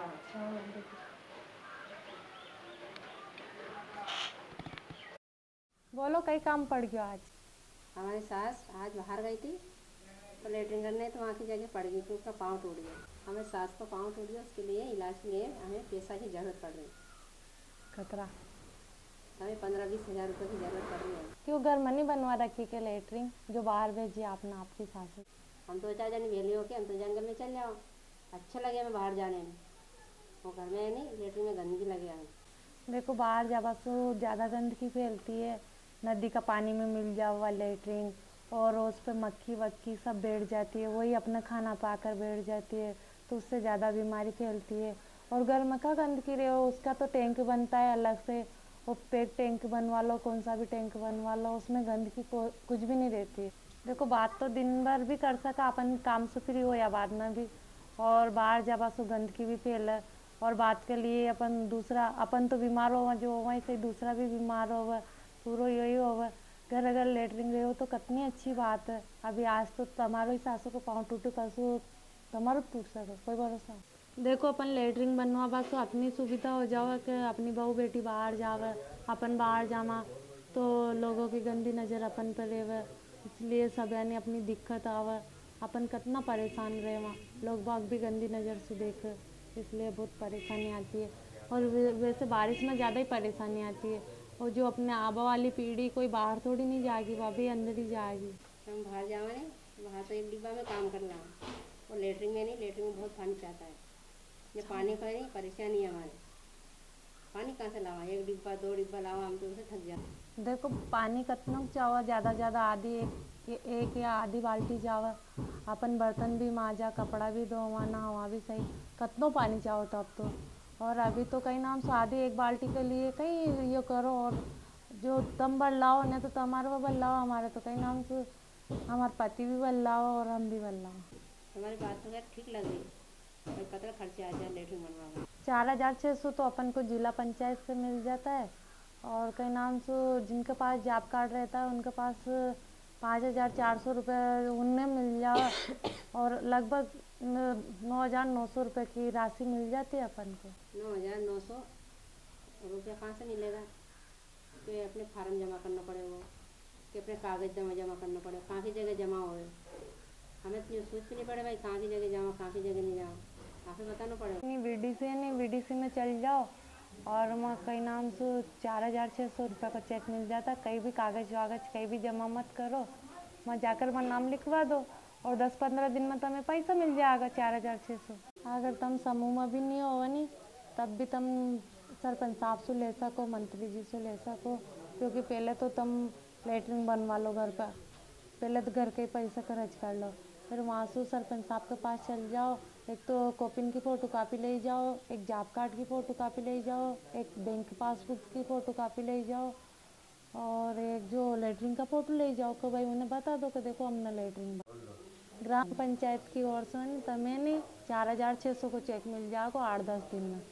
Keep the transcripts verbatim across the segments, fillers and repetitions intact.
बोलो कई काम पड़ गया आज? हमारी सास आज बाहर गई थी तो लेटरिन करने, तो वहाँ की जगह पड़ गई तो उसका पाँव टूट गया। हमें सास का पाँव टूट गया, उसके लिए इलाज के लिए हमें पैसा की ज़रूरत पड़ रही। खतरा हमें पंद्रह बीस हज़ार रुपये की ज़रूरत पड़ रही है। क्यों घर में नहीं बनवा रखी के लेटरिन जो बाहर भेजी आपने आपकी सास? हम तो चार जन वेली हो के हम तो जंगल में चल जाओ, अच्छा लगे हमें बाहर जाने में। वो घर में है नहीं, लेटरिन में गंदगी लगे हमें। देखो बाहर जा बस ज़्यादा गंदगी फैलती है, नदी का पानी में मिल जाओ हुआ लेटरिन, और उस पर मक्खी वक्की सब बैठ जाती है, वही अपना खाना पाकर बैठ जाती है, तो उससे ज़्यादा बीमारी फैलती है। और घर में क्या गंदगी रहे हो, उसका तो टैंक बनता है अलग से, वो पेट टैंक बनवा लो, कौन सा भी टैंक बनवा लो, उसमें गंदगी को कुछ भी नहीं रहती। देखो बात तो दिन भर भी कर सका अपन, काम से फ्री हो या बाद में भी, और बाहर जा बस गंदगी भी फैले, और बात के लिए अपन दूसरा अपन तो बीमार हो जो वहीं से दूसरा भी बीमार हो, पूरा यही हो। घर अगर लेटरिन रहे हो तो कितनी अच्छी बात है। अभी आज तो तुम्हारो ही सासों को पाँव टूटे, परसों तुम्हारो टूट सके, कोई भरोसा। देखो अपन लेटरिन बनवा बस तो अपनी सुविधा हो जाओ कि अपनी बहू बेटी बाहर जावे, अपन बाहर जावा तो लोगों की गंदी नज़र अपन पर रहे, इसलिए सब यानी अपनी दिक्कत आवे, अपन कितना परेशान रहे, वहाँ लोग बाग भी गंदी नज़र से देखे, इसलिए बहुत परेशानी आती है। और वैसे बारिश में ज़्यादा ही परेशानी आती है, और जो अपने आबा वाली पीढ़ी कोई बाहर थोड़ी नहीं जाएगी, वह भी अंदर ही जाएगी। हम बाहर जावे नहीं, बाहर तो एक डिब्बा में काम कर रहा हूँ, और लेटरिन में नहीं, लेटरिन में बहुत पानी चाहता है, जब पानी का नहीं परेशानी है हमारे। पानी कहाँ से लावा, एक डिब्बा दो डिब्बा लावा, हम तो उसे थक जाते। देखो पानी कितना चावा, ज़्यादा ज़्यादा आधी एक एक या आधी बाल्टी जावा, अपन बर्तन भी मांजा, कपड़ा भी धोवा, नहावा भी सही, कितना पानी चाहो तो अब तो। और अभी तो कहीं नाम शादी एक बाल्टी के लिए कहीं ये करो, और जो तुम बल्लाओ नहीं तो तुम्हारे वो बल्लाओ, हमारे तो कहीं नाम से हमारे पति भी बल्लाओ और हम भी बल्लाओ। हमारी बात तो खैर ठीक लग रही, और कितना खर्चा आ जाए लेटरिन बनवाने। चार हज़ार छः सौ तो अपन को जिला पंचायत से मिल जाता है, और कई नाम से जिनके पास जॉब कार्ड रहता है उनके पास पाँच हज़ार चार सौ रुपये उनमें मिल जाए, और लगभग नौ हज़ार नौ सौ रुपये की राशि मिल जाती है अपन को। नौ हज़ार नौ सौ रुपया कहाँ से मिलेगा? कि अपने फार्म जमा करना पड़े, वो कि अपने कागज़ जमा जमा करना पड़े, कहाँ की जगह जमा हो, हमें तो सोच नहीं पड़े भाई कहाँ की जगह जमा कहाँ की जगह नहीं जमा, आपको बताना पड़ेगा। नहीं वीडीसी नहीं, वीडीसी में चल जाओ और वहाँ कई नाम से चार हज़ार छः सौ रुपये का चेक मिल जाता, कहीं भी कागज़ वागज कहीं भी जमा मत करो, वहाँ जाकर वहाँ नाम लिखवा दो, और दस पंद्रह दिन में तुम्हें पैसा मिल जाएगा चार हज़ार छः सौ। अगर तुम समूह में भी नहीं हो नहीं तब भी तुम सरपंच साहब से ले सको, मंत्री जी से ले सको, क्योंकि पहले तो तुम लेटरिन बनवा लो घर का, पहले तो घर के पैसा खर्च कर लो, फिर वहाँ से सरपंच साहब के पास चल जाओ, एक तो कॉपिन की फ़ोटो कापी ले जाओ, एक जॉब कार्ड की फ़ोटो कापी ले जाओ, एक बैंक पासबुक की फ़ोटो कापी ले जाओ, और एक जो लेटरिन का फ़ोटो ले जाओ कि भाई उन्हें बता दो कि देखो हमने लेटरिन। ग्राम पंचायत की ओर से तुम्हें नहीं चार हज़ार छः सौ को चेक मिल जाएगा आठ दस दिन में।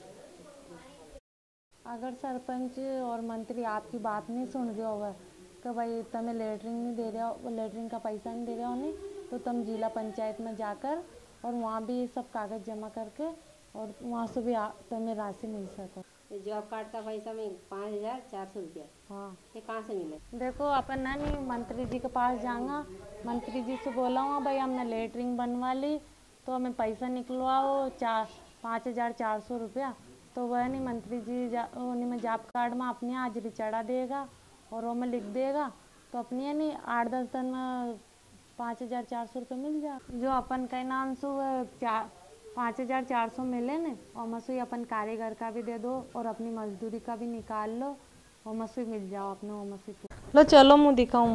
अगर सरपंच और मंत्री आपकी बात नहीं सुन रहे होगा कि भाई तुम्हें लेटरिन नहीं दे रहे हो, लेटरिन का पैसा नहीं दे रहे हो नहीं, तो तुम जिला पंचायत में जाकर और वहाँ भी सब कागज़ जमा करके और वहाँ से भी तुम्हें राशि मिल सको। जॉब कार्ड का पैसा में पाँच हज़ार चार सौ रुपया, हाँ ये कहाँ से मिले? देखो अपन ना नहीं मंत्री जी के पास जाऊँगा, मंत्री जी से बोला हुआ भाई हमने लेटरिन बनवा ली तो हमें पैसा निकलवाओ चार पाँच हज़ार चार सौ रुपया, तो वह नहीं मंत्री जी जा उन्हीं में जॉब कार्ड में अपनी हाजिरी चढ़ा देगा और वो में लिख देगा, तो अपनी है नहीं आठ दस दिन में पाँच हज़ार चार सौ रुपये मिल जाए। जो अपन का नाम से वह चार पाँच हज़ार चार सौ मिले न, और मसूरी अपन कारीगर का भी दे दो और अपनी मजदूरी का भी निकाल लो, और मसूरी मिल जाओ अपने वो मसूरी। लो चलो मुँह दिखाऊँ,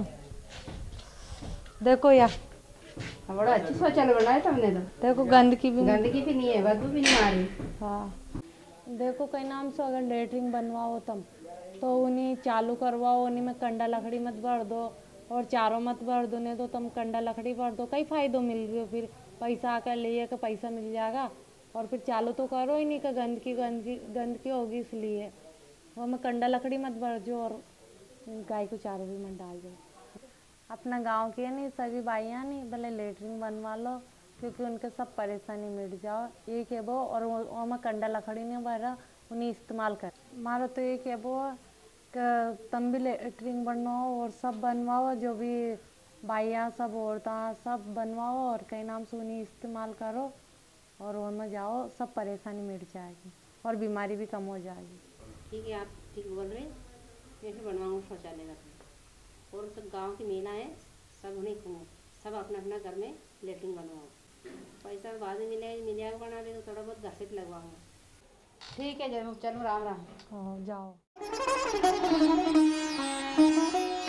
देखो यार बड़ा अच्छी शौचालय बनाया तुमने तो। देखो गंदगी भी गंदगी भी नहीं है, बदबू भी नहीं आ रही। हाँ देखो कई नाम से अगर लेटरिन बनवाओ तुम तो उन्हीं चालू करवाओ, उन्हीं में कंडा लकड़ी मत भर दो और चारों मत भर दो, नहीं तो तुम कंडा लकड़ी भर दो, कई फ़ायदों मिल रही हो, फिर पैसा आकर लिए का पैसा मिल जाएगा, और फिर चालू तो करो ही नहीं का गंदगी गंदगी गंदगी होगी, इसलिए वो में कंडा लकड़ी मत भर दो और गाय को चारों भी मत डाल दो। अपना गांव के नहीं सभी भाइयाँ नहीं भले लेटरिन बनवा लो, क्योंकि उनके सब परेशानी मिट जाओ। एक है वो, और वो में कंडा लकड़ी नहीं बारा उन्हें इस्तेमाल कर। हमारा तो एक है वो कि तुम भी लेटरिन बनवाओ और सब बनवाओ, जो भी भाइयाँ सब औरतें सब बनवाओ और कई नाम से उन्हें इस्तेमाल करो और उनमें जाओ, सब परेशानी मिट जाएगी और बीमारी भी कम हो जाएगी। ठीक है, आप ठीक बोल रहे हैं। मैं फिर बनवाऊँगा शौचालय का, और सब गांव की महिलाएं सब उन्हें सब अपना अपना घर में लेटरिन बनवाओ। पैसा बाद में मिलेगा, मिल जाएगा बना ले तो थोड़ा बहुत घर से भी लगवाऊँगा। ठीक है, जब चलो राम राम। हाँ जाओ।